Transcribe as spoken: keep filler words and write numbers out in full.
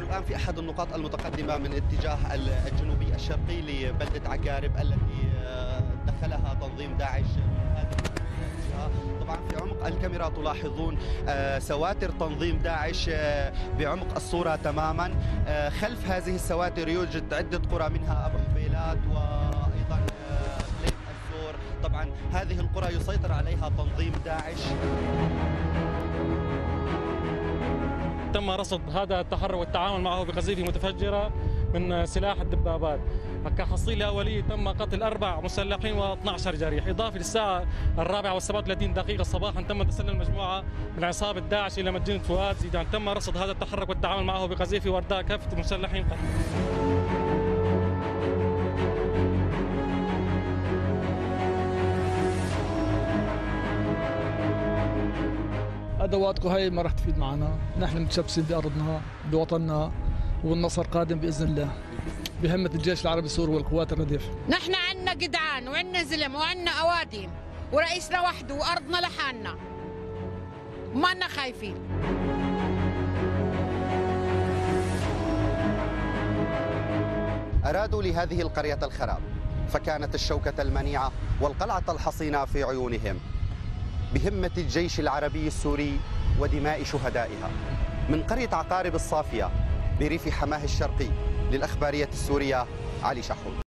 الآن في أحد النقاط المتقدمة من اتجاه الجنوبي الشرقي لبلدة عقارب التي دخلها تنظيم داعش هذه الجهة. طبعا في عمق الكاميرا تلاحظون سواتر تنظيم داعش بعمق الصورة تماما. خلف هذه السواتر يوجد عدة قرى منها أبو حبيلات وأيضا ليث الزور. طبعا هذه القرى يسيطر عليها تنظيم داعش. تم رصد هذا التحرك والتعامل معه بقذيفة متفجرة من سلاح الدبابات. كحصيلة أولية تم قتل أربع مسلحين واثني عشر جريح، إضافة للساعة الرابعة والسبعة وثلاثين دقيقة صباحا تم تسلل مجموعة من عصابة داعش إلى مدينة فؤاد زيدان. تم رصد هذا التحرك والتعامل معه بقذيفة وارداء كافة المسلحين قتل. ادواتكم هاي ما راح تفيد معنا، نحن متشبثين بارضنا بوطننا والنصر قادم باذن الله بهمه الجيش العربي السوري والقوات الرديف. نحن عندنا جدعان وعندنا زلم وعندنا اوادم ورئيسنا وحده وارضنا لحالنا، ما لنا خايفين. أرادوا لهذه القرية الخراب، فكانت الشوكة المنيعة والقلعة الحصينة في عيونهم بهمة الجيش العربي السوري ودماء شهدائها. من قرية عقارب الصافية بريف حماه الشرقي، للأخبارية السورية علي شحود.